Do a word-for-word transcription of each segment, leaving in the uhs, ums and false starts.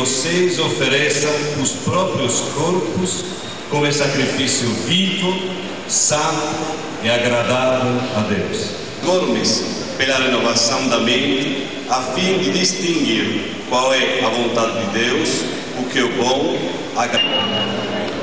vocês ofereçam os próprios corpos como sacrifício vivo, santo e agradável a Deus. Forme-se pela renovação da mente, a fim de distinguir qual é a vontade de Deus, o que é bom, agradável.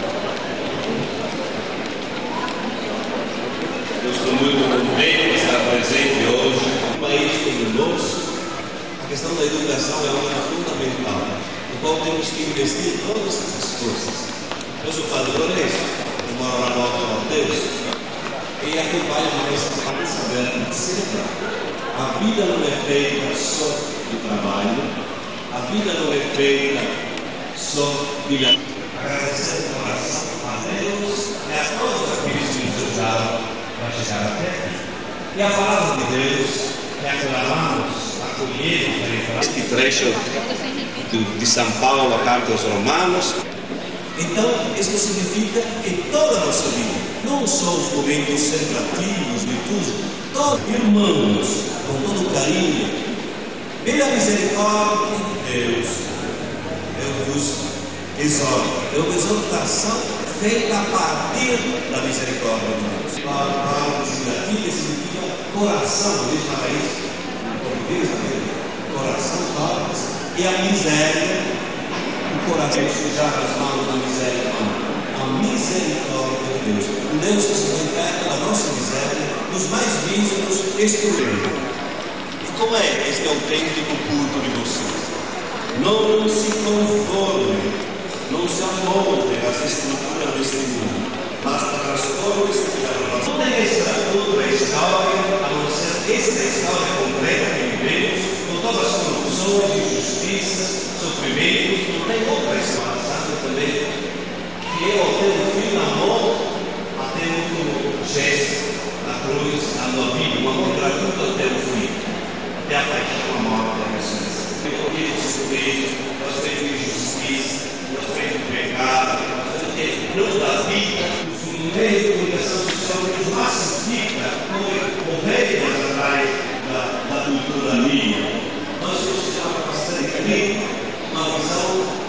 Eu estou muito contente de estar presente hoje. Um país como o nosso, a questão da educação é uma fundamental, no qual temos que investir todas as forças. Eu sou padroeiro, eu moro na Nova Mateus, e acompanho mais para saber sempre. A vida não é feita só de trabalho, a vida não é feita só de agradecer de coração a Deus e a todos aqueles que nos ajudaram para chegar até aqui. E a palavra de Deus que aclamamos, acolhemos, Este trecho de São Paulo, a carta aos Romanos. Então, isso significa que toda a nossa vida, não só os momentos celebrativos, virtudes, todos irmãos, com todo o carinho, pela misericórdia de Deus, eu vos exorto. É uma exortação feita a partir da misericórdia de Deus. A palavra significa, significa coração, diz na raiz, em português, coração, palavras, e a miséria. O coração sujar as mãos da miséria, a misericórdia de Deus. O Deus que se encarga da nossa miséria, dos mais míseros, excluídos. E como é este autêntico culto de vocês? Não se conformem, não se amoldem às estruturas deste mundo, mas transformem-se pela renovação. Não tem outra história, a não ser esta história completa que vivemos, com todas as corrupções, injustiças, sofrimentos, não tem outra história, sabe também, que é o teu filho amor, até o último gesto na cruz, dando a vida, um amor gratuito até o fim, até a paixão, a morte, a ressurreição. Porque o sofrimento, nós temos injustiça, nós temos pecado, nós temos não da vida, os meios de comunicação social que nos massifica como ovelhas atrás da, da cultura minha. Nós temos que ter uma capacidade de crer, uma visão.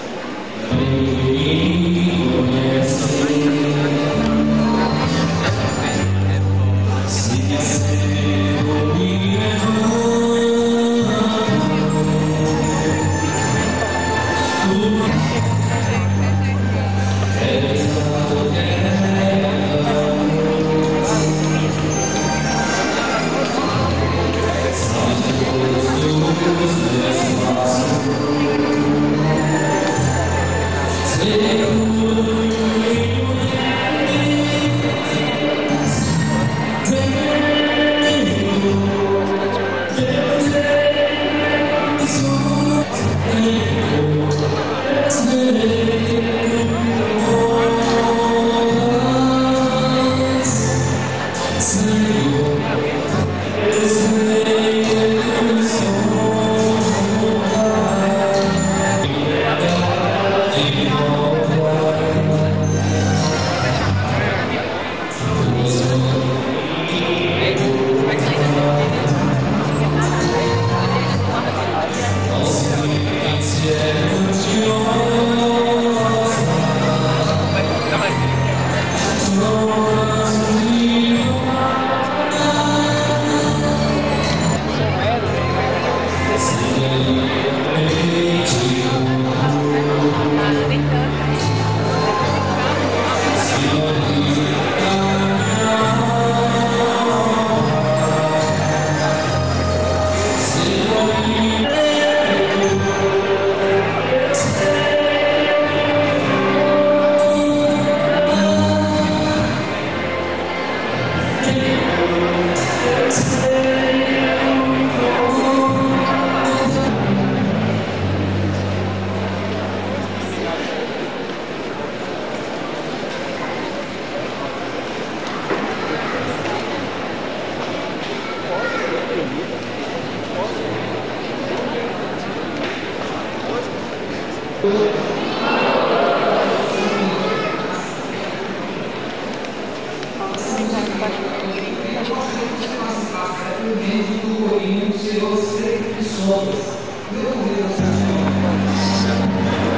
Senhor, sempre sobra. Eu não vejo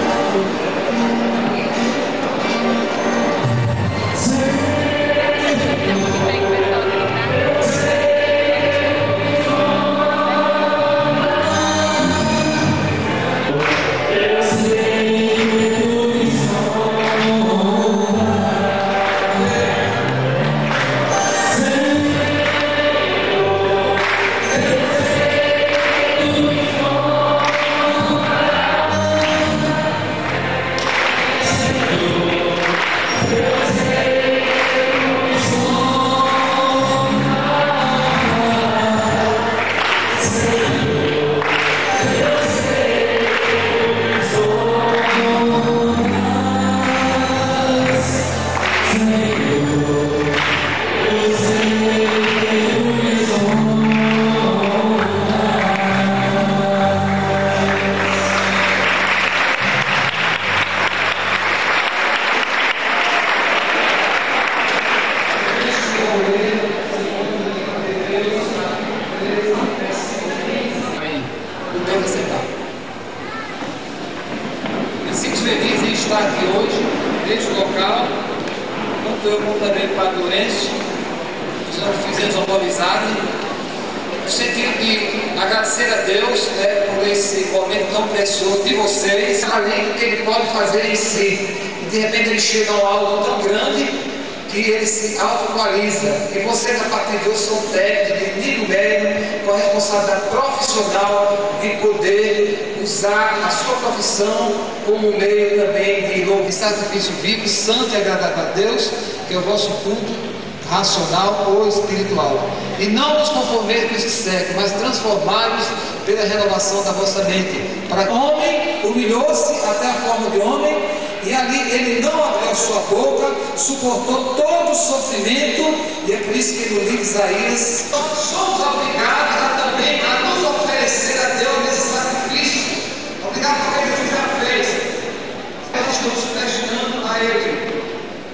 felizes em estar aqui hoje, neste local, tanto eu como também o Padre Lourenço, fizemos uma boa amizade, no sentido de agradecer a Deus, né, por esse momento tão precioso de vocês, além do que Ele pode fazer em si. De repente ele chega a algo tão grande que ele se autoatualiza. E vocês, a partir de hoje, são técnicos de nível médio, com a responsabilidade profissional de poder usar a sua profissão como meio também de louvo e sacrifício vivo, santo e agradável a Deus, que é o vosso culto racional ou espiritual. E não nos conformeis com este século, mas transformai-vos pela renovação da vossa mente. Para o homem humilhou-se até a forma de homem, e ali ele não abriu sua boca, suportou todo o sofrimento, e é por isso que no livro de Isaías nós somos obrigados a, também a nos oferecer a Deus nesse sacrifício. Obrigado por que Deus já fez. Nós estamos pressionando a Ele.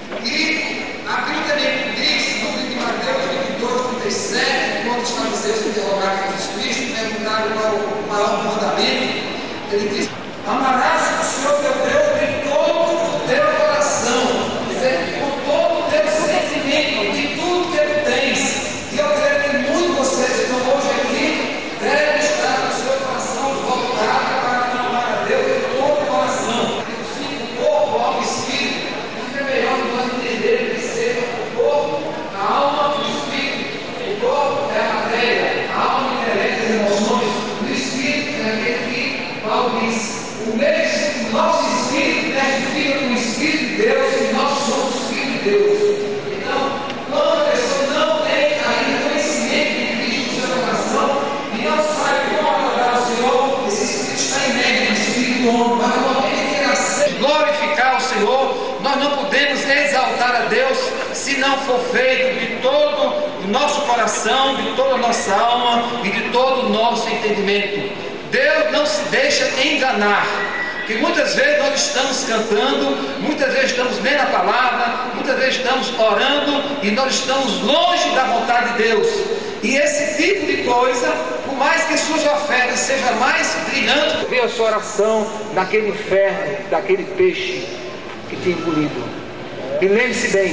E a Bíblia também diz, no livro de Mateus vinte e dois, trinta e sete, quando os fariseus interrogaram Jesus Cristo, perguntaram qual o maior mandamento, ele diz: amarás o Senhor teu Deus de todo o teu coração, quer dizer, com todo o teu sentimento, de tudo que tu tens. E eu creio que muitos de vocês que estão hoje aqui devem estar no seu coração voltado para amar a Deus de todo o coração. O corpo, alma e espírito, fica melhor que nós entendermos que seja o corpo, a alma e o espírito. O corpo é a matéria, a alma interessa as emoções, o espírito é aquele que Paulo diz. O mesmo, nosso espírito testifica com o Espírito de Deus e nós somos filhos de Deus. Então, quando a pessoa não tem ainda conhecimento de Cristo no seu coração e não sabe como adorar ao Senhor, esse espírito está inerte no espírito do homem. Mas no momento em que ele aceita glorificar o Senhor, nós não podemos exaltar a Deus se não for feito de todo o nosso coração, de toda a nossa alma e de todo o nosso entendimento. Deus não se deixa enganar, que muitas vezes nós estamos cantando, muitas vezes estamos lendo a palavra, muitas vezes estamos orando e nós estamos longe da vontade de Deus. E esse tipo de coisa, por mais que suas ofertas sejam mais brilhantes, vê a sua oração naquele inferno, daquele peixe que te engolido. E lembre-se bem,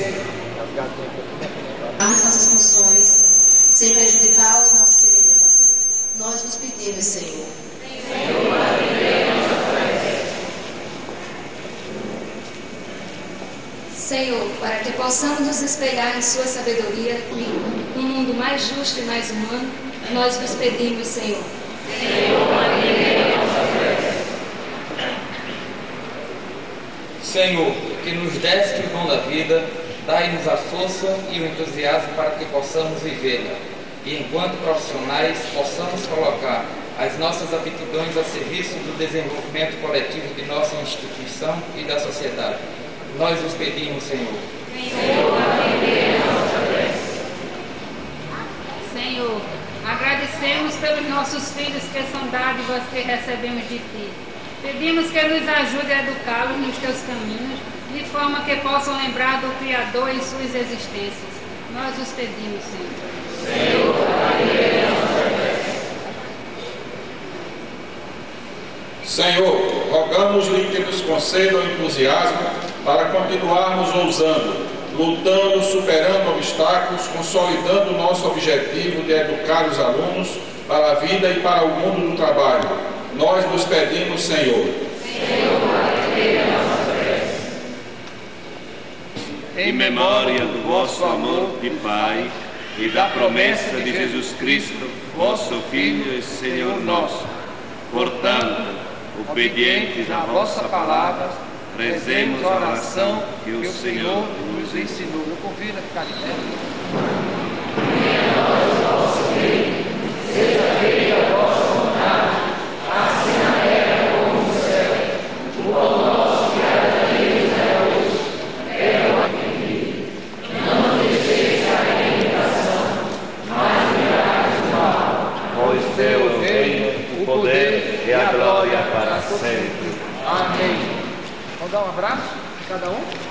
as nossas funções, sem prejudicar os nossos semelhantes, nós nos pedimos, Senhor. Senhor, para que possamos nos espelhar em sua sabedoria e um mundo mais justo e mais humano, nós vos pedimos, Senhor. Senhor, que nos deste o dom da vida, dai-nos a força e o entusiasmo para que possamos vivê-la. E enquanto profissionais, possamos colocar as nossas aptidões a serviço do desenvolvimento coletivo de nossa instituição e da sociedade. Nós os pedimos, Senhor. Senhor, agradecemos pelos nossos filhos que são dádivas que recebemos de Ti. Pedimos que nos ajude a educá-los nos Teus caminhos, de forma que possam lembrar do Criador em suas existências. Nós os pedimos, Senhor. Senhor, rogamos-lhe que nos conceda o entusiasmo para continuarmos ousando, lutando, superando obstáculos, consolidando o nosso objetivo de educar os alunos para a vida e para o mundo do trabalho. Nós nos pedimos, Senhor. Em memória do vosso amor de Pai e da promessa de Jesus Cristo, vosso Filho e Senhor nosso, portanto, obedientes à vossa palavra, rezemos a oração que o Senhor nos ensinou. Eu convido a ficar de pé. Seja feita a vossa vontade, assim na terra como no céu. O pão nosso que cada dia nos dá hoje, perdoa aqui. Não nos deixeis cair em tentação, mas livrai-nos do mal. Pois teu é o reino, o poder e a glória para sempre. Amém. Vamos dar um abraço a cada um?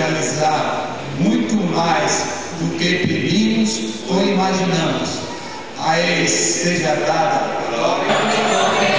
realizar muito mais do que pedimos ou imaginamos. A Ele seja dada a glória.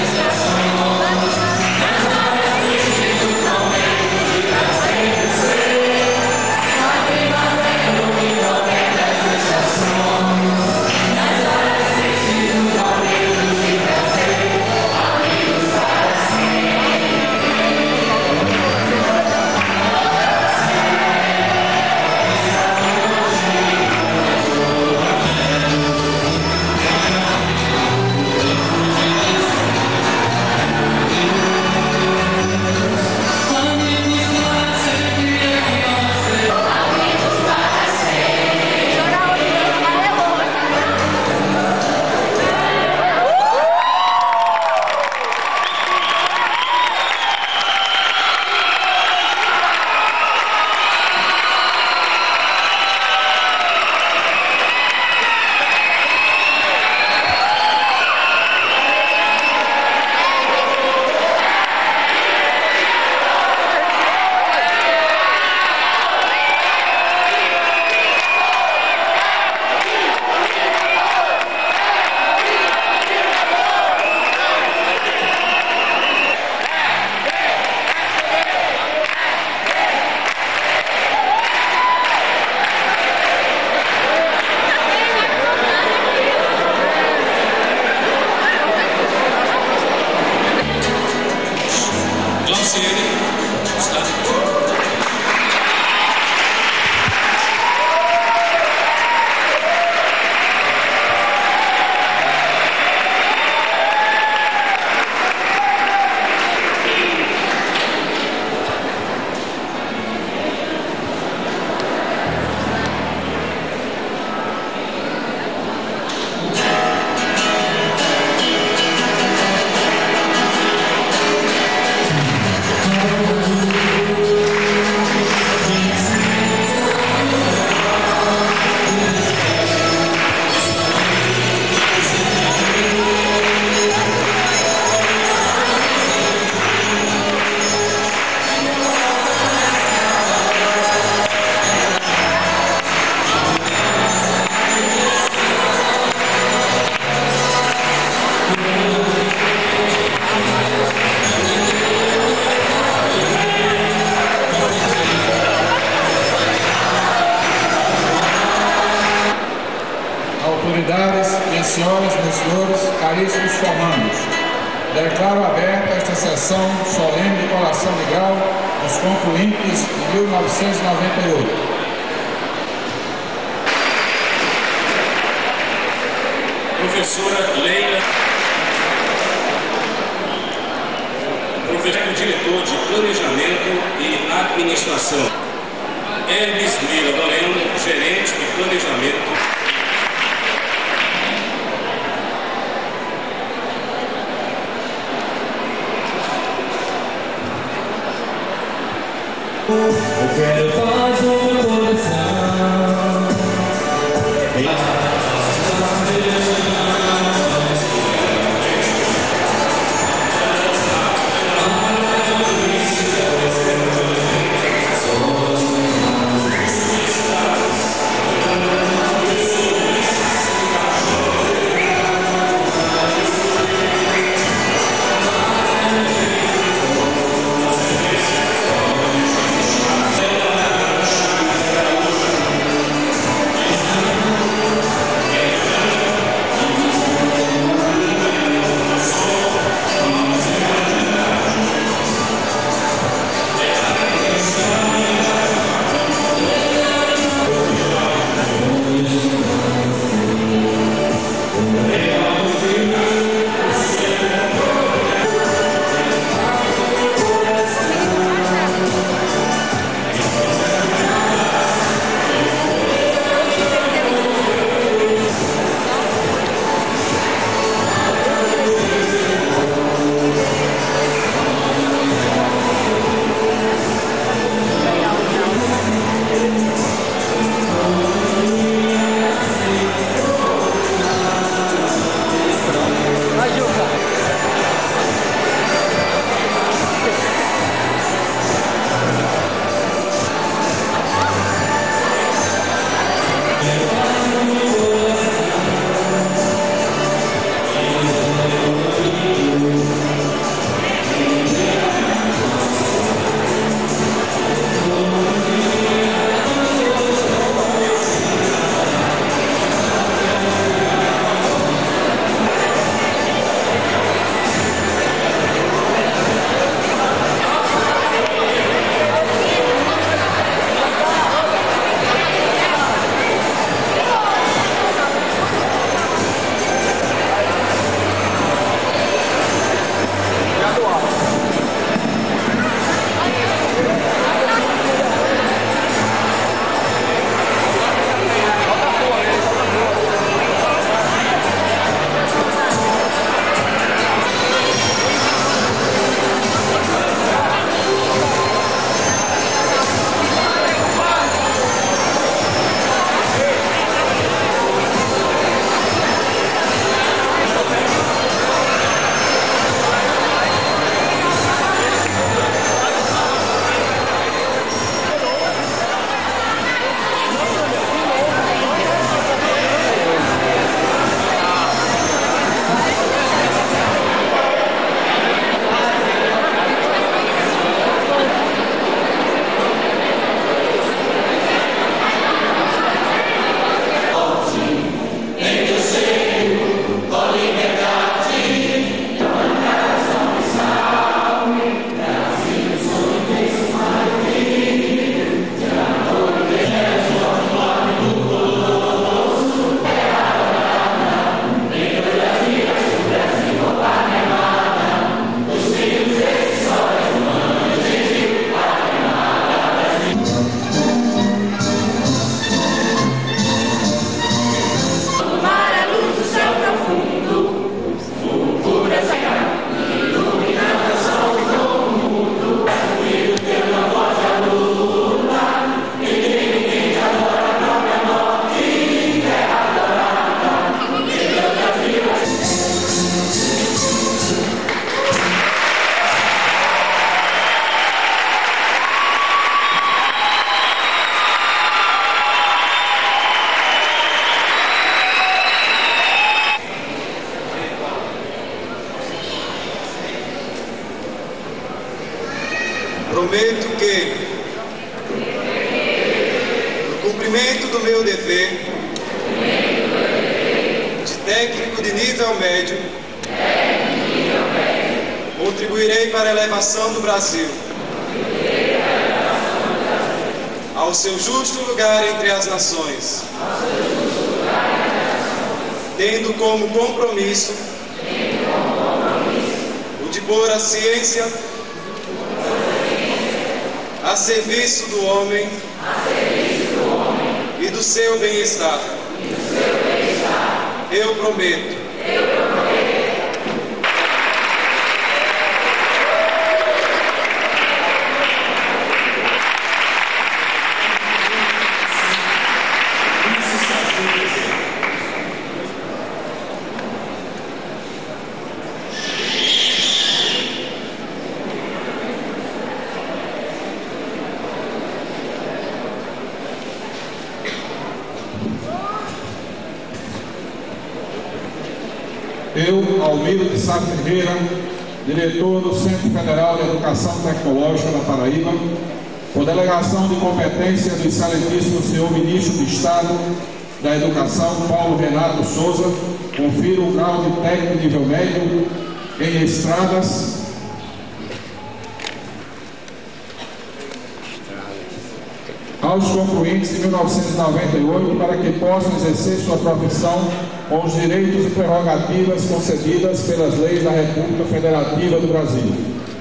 Autoridades, minhas senhoras, meus senhores, caríssimos formandos, declaro aberta esta sessão solene de colação de grau dos concluintes de mil novecentos e noventa e oito. Professora Leila, professor diretor de Planejamento e Administração. Hermes Lira Loreno, gerente de Planejamento. Eu quero paz no meu coração. cumprimento do meu dever de técnico de nível médio, contribuirei para a elevação do Brasil ao seu justo lugar entre as nações, tendo como compromisso o de pôr a ciência a serviço do homem e do seu bem-estar. Eu prometo. Eu, Almiro de Sá Ferreira, diretor do Centro Federal de Educação Tecnológica da Paraíba, por delegação de competência do excelentíssimo senhor Ministro de Estado da Educação, Paulo Renato Souza, confiro o grau de técnico nível médio em estradas, aos concluintes de mil novecentos e noventa e oito para que possam exercer sua profissão com os direitos e prerrogativas concedidas pelas leis da República Federativa do Brasil.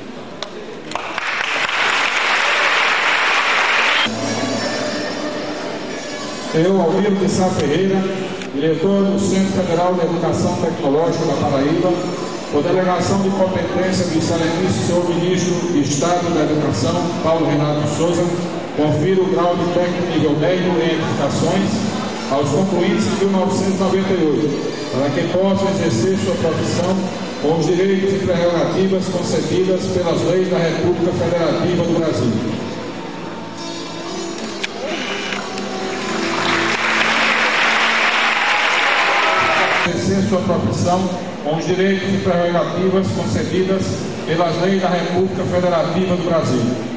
Eu, Almiro de Sá Ferreira, diretor do Centro Federal de Educação Tecnológica da Paraíba, por delegação de competência do excelentíssimo senhor Ministro de Estado da Educação, Paulo Renato Souza, confiro o grau de técnico nível médio em edificações aos concluintes de mil novecentos e noventa e oito, para que possam exercer sua profissão com os direitos e prerrogativas concedidas pelas leis da República Federativa do Brasil. Exercer sua profissão com os direitos e prerrogativas concedidas pelas leis da República Federativa do Brasil.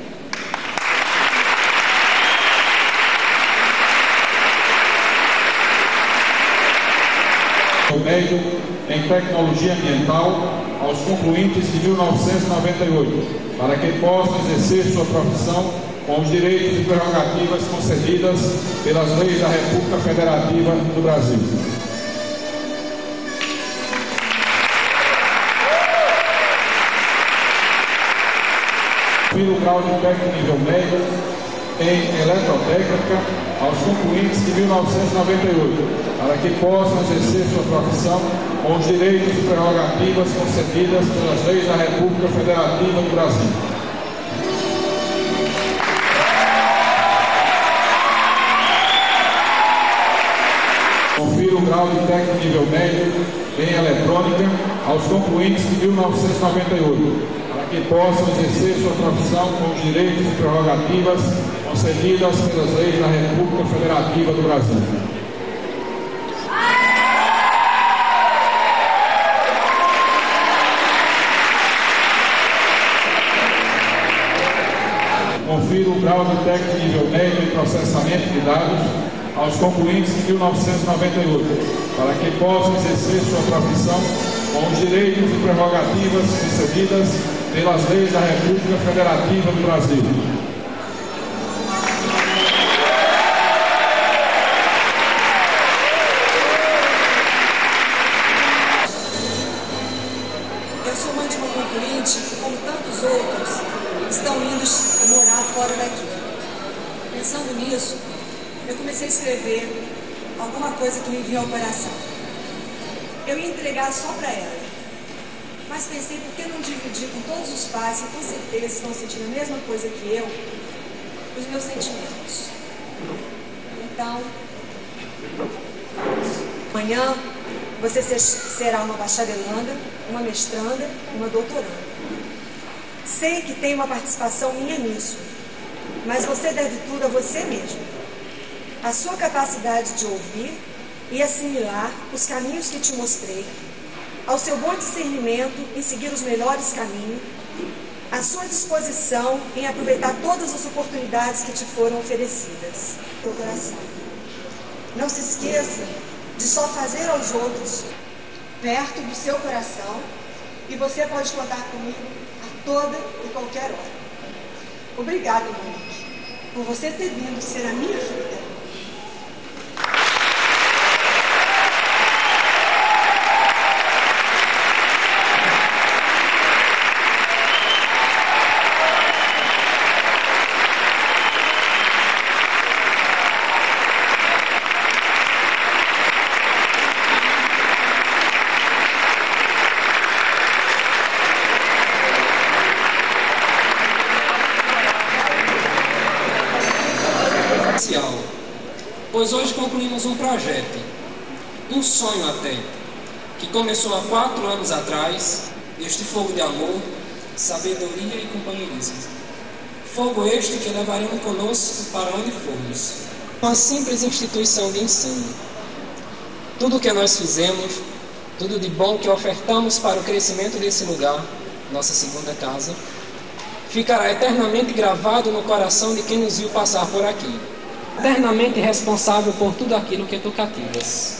Médio em Tecnologia Ambiental aos concluintes de mil novecentos e noventa e oito, para que possam exercer sua profissão com os direitos e prerrogativas concedidas pelas leis da República Federativa do Brasil. Confiro o grau de técnico nível médio em Eletrotécnica aos concluintes de mil novecentos e noventa e oito, para que possam exercer sua profissão com os direitos e prerrogativas concedidas pelas leis da República Federativa do Brasil. Confiro o grau de técnico nível médio em Eletrônica aos concluintes de mil novecentos e noventa e oito, para que possam exercer sua profissão com os direitos e prerrogativas concedidas pelas leis da República Federativa do Brasil. Confiro o grau de técnico nível médio em processamento de dados aos concluintes de mil novecentos e noventa e oito, para que possam exercer sua profissão com os direitos e prerrogativas concedidas pelas leis da República Federativa do Brasil. Eu sou mãe de uma concluinte que, como tantos outros, estão indo morar fora daqui. Pensando nisso, eu comecei a escrever alguma coisa que me vinha ao coração. Eu ia entregar só para ela, mas pensei, por que não dividir com todos os pais que com certeza estão sentindo a mesma coisa que eu, os meus sentimentos. Então, amanhã você será uma bacharelanda, uma mestranda e uma doutoranda. Sei que tem uma participação minha nisso, mas você deve tudo a você mesmo. A sua capacidade de ouvir e assimilar os caminhos que te mostrei, ao seu bom discernimento em seguir os melhores caminhos, à sua disposição em aproveitar todas as oportunidades que te foram oferecidas. Teu coração. Não se esqueça de só fazer aos outros perto do seu coração, e você pode contar comigo a toda e qualquer hora. Obrigada, Monique, por você ter vindo ser a minha filha. Pois hoje concluímos um projeto, um sonho até, que começou há quatro anos atrás, este fogo de amor, sabedoria e companheirismo. Fogo este que levaremos conosco para onde formos. Uma simples instituição de ensino. Tudo o que nós fizemos, tudo de bom que ofertamos para o crescimento desse lugar, nossa segunda casa, ficará eternamente gravado no coração de quem nos viu passar por aqui. Eternamente responsável por tudo aquilo que tu cativas.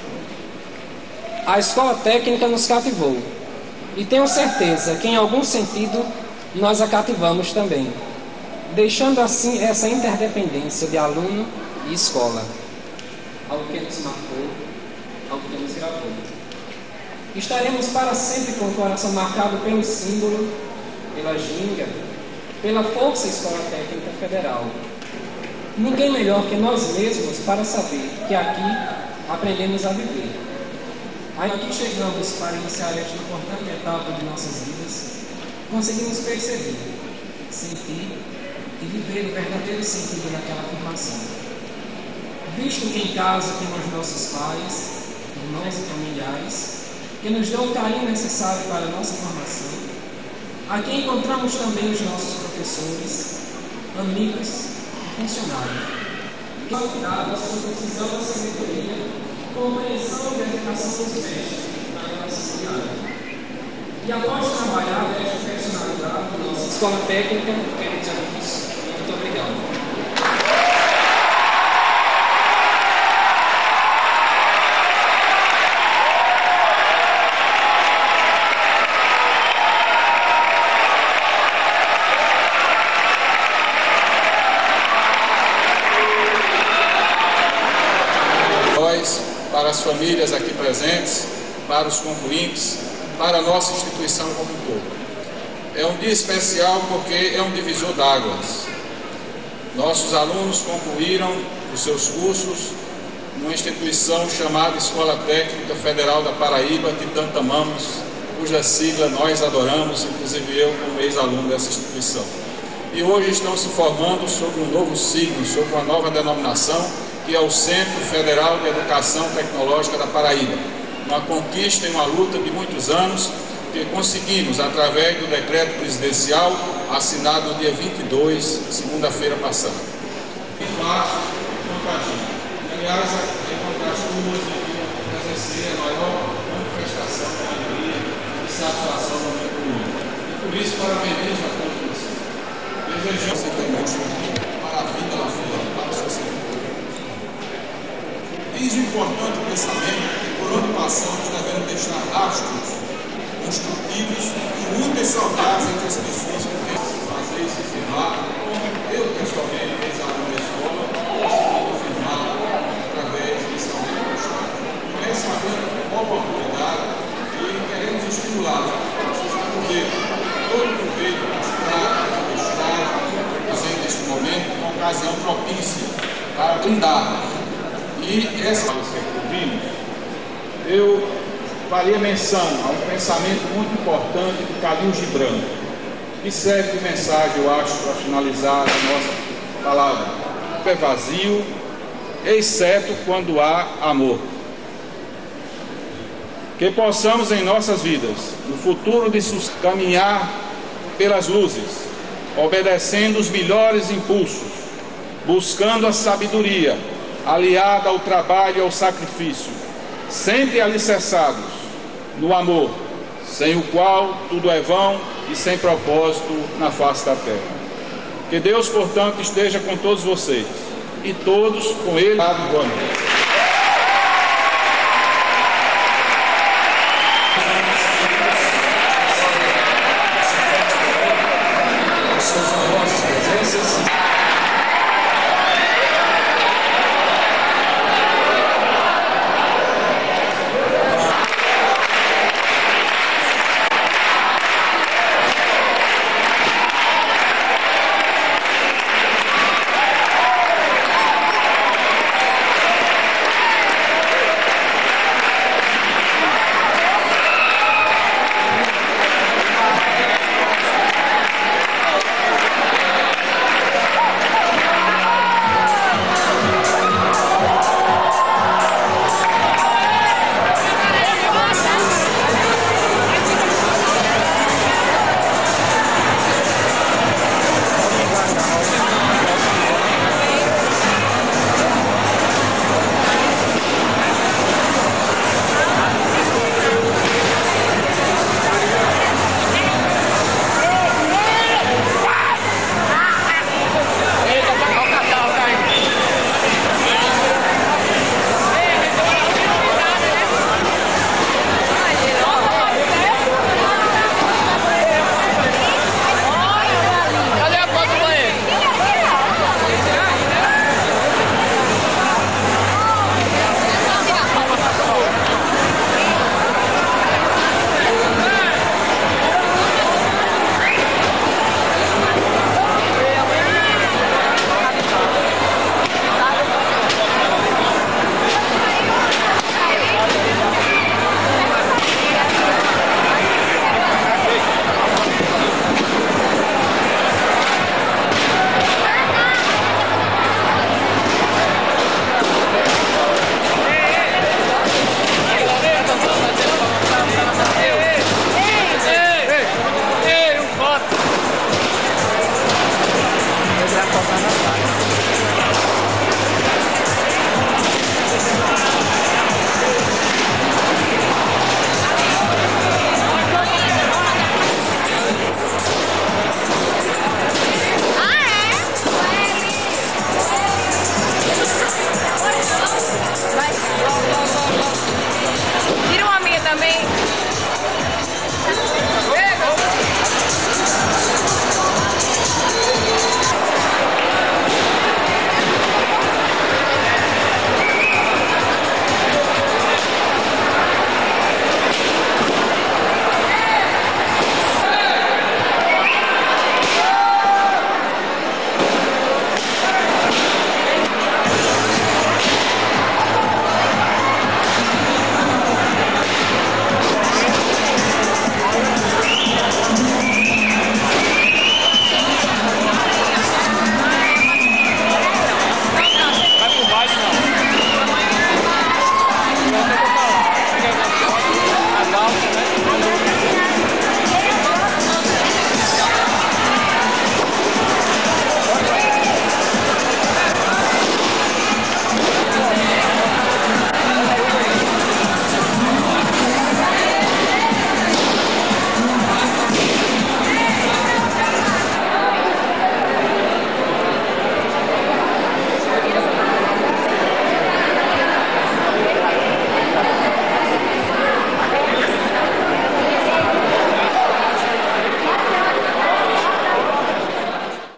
A escola técnica nos cativou, e tenho certeza que em algum sentido nós a cativamos também, deixando assim essa interdependência de aluno e escola, algo que nos marcou, algo que nos gravou. Estaremos para sempre com o coração marcado pelo símbolo, pela ginga, pela força Escola Técnica Federal. Ninguém melhor que nós mesmos para saber que aqui aprendemos a viver. Aqui chegamos para iniciar esta importante etapa de nossas vidas, conseguimos perceber, sentir e viver o verdadeiro sentido daquela afirmação. Visto que em casa temos nossos pais, irmãos e familiares, que nos dão o carinho necessário para a nossa formação, aqui encontramos também os nossos professores, amigos, funcionário, que são cuidados com precisão da sabedoria, compreensão e dedicação dos mestres na nossa cidade. E após trabalhar esta personalidade da nossa escola técnica, quero dizer isso. Muito obrigado. Para as famílias aqui presentes, para os concluintes, para a nossa instituição como um todo. É um dia especial porque é um divisor d'águas. Nossos alunos concluíram os seus cursos numa instituição chamada Escola Técnica Federal da Paraíba, que tanto amamos, cuja sigla nós adoramos, inclusive eu como ex-aluno dessa instituição. E hoje estão se formando sob um novo signo, sob uma nova denominação, que é o Centro Federal de Educação Tecnológica da Paraíba. Uma conquista e uma luta de muitos anos que conseguimos através do decreto presidencial assinado no dia vinte e dois, segunda-feira passada. E fácil, compartilho. Aliás, encontrar as turmas e exercer a maior manifestação de alegria e satisfação no meu comum. E por isso, parabéns a todos vocês. Desejamos para a vida lá fora, para a sociedade. Eis o importante pensamento que por onde passamos devemos deixar rastros construtivos e muitas saudades entre as pessoas com quem fazer se firmar, como eu pessoalmente, ex-aluno da escola, consegui firmar através desse aumento do Estado. Não é sabendo a oportunidade e queremos estimulá-los para vocês poderem todo o proveito da cidade, do Estado, presente neste momento, uma ocasião propícia para brindar. E essa que vimos, eu faria menção a um pensamento muito importante de Khalil Gibran, que serve de mensagem, eu acho, para finalizar a nossa palavra. É vazio, exceto quando há amor. Que possamos em nossas vidas, no futuro de caminhar pelas luzes, obedecendo os melhores impulsos, buscando a sabedoria, aliada ao trabalho e ao sacrifício, sempre alicerçados no amor, sem o qual tudo é vão e sem propósito na face da terra. Que Deus, portanto, esteja com todos vocês e todos com Ele. Boa noite.